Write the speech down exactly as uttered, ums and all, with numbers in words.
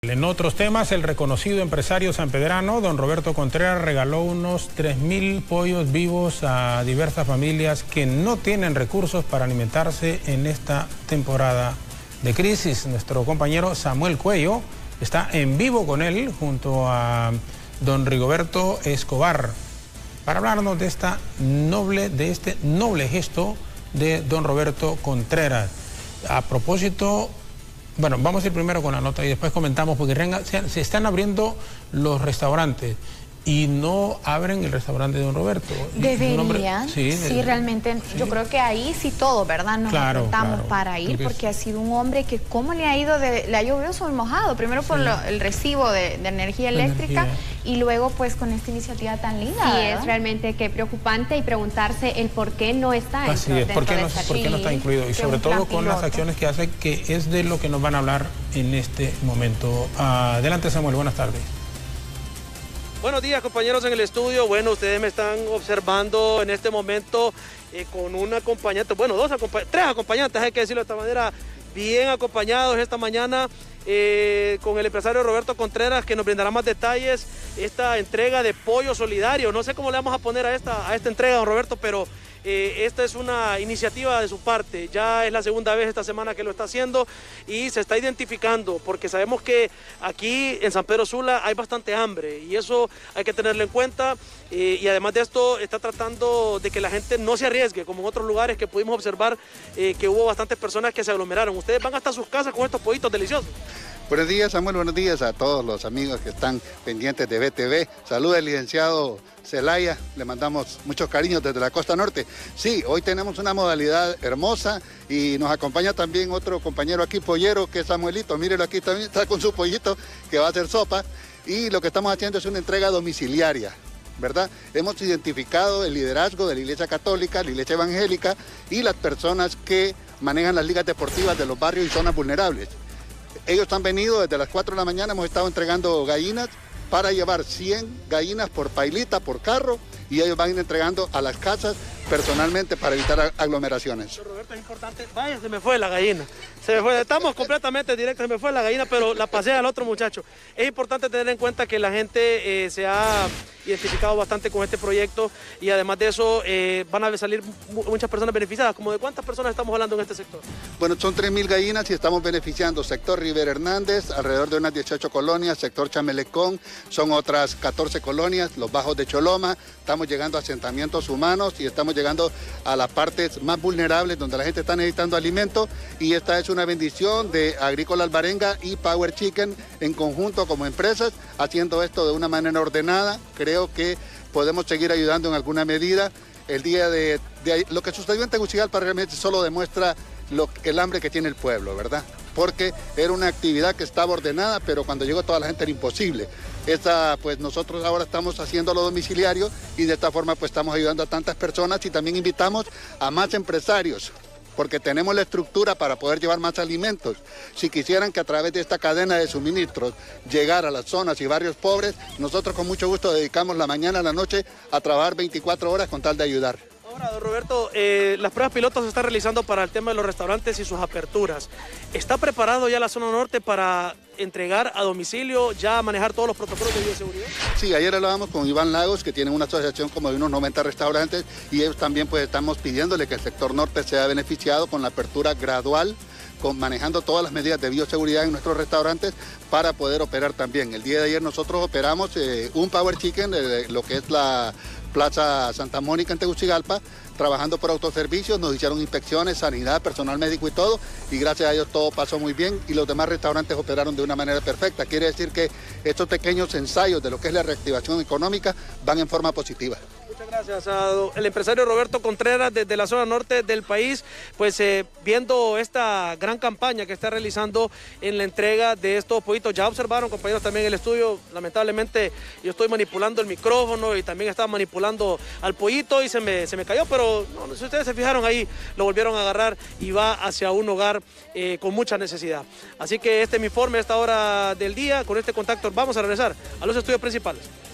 En otros temas, el reconocido empresario sanpedrano, don Roberto Contreras, regaló unos tres mil pollos vivos a diversas familias que no tienen recursos para alimentarse en esta temporada de crisis. Nuestro compañero Samuel Cuello está en vivo con él junto a don Rigoberto Escobar para hablarnos de, esta noble, de este noble gesto de don Roberto Contreras. A propósito... Bueno, vamos a ir primero con la nota y después comentamos, porque se, se están abriendo los restaurantes y no abren el restaurante de don Roberto. Deberían, sí, sí, sí, realmente, sí. Yo creo que ahí sí todo, ¿verdad? Nos claro, apuntamos claro, para ir, porque, porque ha sido un hombre que cómo le ha ido, de, le ha llovido sobre mojado, primero por sí. lo, el recibo de, de energía eléctrica energía. y luego pues con esta iniciativa tan linda. Sí, ¿verdad? es realmente que preocupante y preguntarse el por qué no está Así es, ¿por qué no, ¿por qué no está incluido? Y sobre todo con las acciones que hace, que es de lo que nos van a hablar en este momento. Adelante, Samuel, buenas tardes. Buenos días, compañeros en el estudio. Bueno, ustedes me están observando en este momento eh, con un acompañante, bueno, dos acompa tres acompañantes, hay que decirlo de esta manera, bien acompañados esta mañana eh, con el empresario Roberto Contreras, que nos brindará más detalles, esta entrega de pollo solidario. No sé cómo le vamos a poner a esta, a esta entrega, don Roberto, pero Eh, esta es una iniciativa de su parte. Ya es la segunda vez esta semana que lo está haciendo y se está identificando, porque sabemos que aquí en San Pedro Sula hay bastante hambre y eso hay que tenerlo en cuenta, eh, y además de esto está tratando de que la gente no se arriesgue, como en otros lugares que pudimos observar eh, que hubo bastantes personas que se aglomeraron. Ustedes van hasta sus casas con estos pollitos deliciosos. Buenos días, Samuel, buenos días a todos los amigos que están pendientes de B T V. Saluda al licenciado Zelaya, le mandamos muchos cariños desde la costa norte. Sí, hoy tenemos una modalidad hermosa y nos acompaña también otro compañero aquí, pollero, que es Samuelito. Mírelo aquí también, está con su pollito que va a hacer sopa. Y lo que estamos haciendo es una entrega domiciliaria, ¿verdad? Hemos identificado el liderazgo de la Iglesia Católica, la Iglesia Evangélica y las personas que manejan las ligas deportivas de los barrios y zonas vulnerables. Ellos han venido desde las cuatro de la mañana, hemos estado entregando gallinas para llevar cien gallinas por pailita, por carro, y ellos van a ir entregando a las casas personalmente para evitar aglomeraciones. Roberto, es importante, vaya, se me fue la gallina, se me fue, estamos completamente directos, se me fue la gallina, pero la pasé al otro muchacho. Es importante tener en cuenta que la gente eh, se ha identificado bastante con este proyecto y además de eso eh, van a salir muchas personas beneficiadas. ¿Como de cuántas personas estamos hablando en este sector? Bueno, son tres mil gallinas y estamos beneficiando sector Rivera Hernández, alrededor de unas dieciocho colonias, sector Chamelecón, son otras catorce colonias, los bajos de Choloma, estamos llegando a asentamientos humanos y estamos llegando a las partes más vulnerables donde la gente está necesitando alimento, y esta es una bendición de Agrícola Alvarenga y Power Chicken en conjunto como empresas, haciendo esto de una manera ordenada. Creo que podemos seguir ayudando en alguna medida. El día de, de lo que sucedió en Tegucigalpa realmente solo demuestra lo, el hambre que tiene el pueblo, ¿verdad? Porque era una actividad que estaba ordenada, pero cuando llegó toda la gente era imposible. Esta, pues nosotros ahora estamos haciendo lo domiciliario y de esta forma pues estamos ayudando a tantas personas, y también invitamos a más empresarios, porque tenemos la estructura para poder llevar más alimentos. Si quisieran que a través de esta cadena de suministros llegar a las zonas y barrios pobres, nosotros con mucho gusto dedicamos la mañana a la noche a trabajar veinticuatro horas con tal de ayudar. Ahora, don Roberto, eh, las pruebas pilotos se están realizando para el tema de los restaurantes y sus aperturas. ¿Está preparado ya la zona norte para entregar a domicilio, ya manejar todos los protocolos de bioseguridad? Sí, ayer hablábamos con Iván Lagos, que tiene una asociación como de unos noventa restaurantes, y ellos también pues estamos pidiéndole que el sector norte sea beneficiado con la apertura gradual, con, manejando todas las medidas de bioseguridad en nuestros restaurantes para poder operar también. El día de ayer nosotros operamos eh, un Power Chicken, eh, lo que es la Plaza Santa Mónica en Tegucigalpa, trabajando por autoservicios, nos hicieron inspecciones, sanidad, personal médico y todo, y gracias a Dios todo pasó muy bien y los demás restaurantes operaron de una manera perfecta. Quiere decir que estos pequeños ensayos de lo que es la reactivación económica van en forma positiva. Muchas gracias al empresario Roberto Contreras desde la zona norte del país, pues eh, viendo esta gran campaña que está realizando en la entrega de estos pollitos. Ya observaron, compañeros, también en el estudio, lamentablemente yo estoy manipulando el micrófono y también estaba manipulando al pollito y se me, se me cayó, pero no, si ustedes se fijaron ahí, lo volvieron a agarrar y va hacia un hogar eh, con mucha necesidad. Así que este es mi informe a esta hora del día. Con este contacto vamos a regresar a los estudios principales.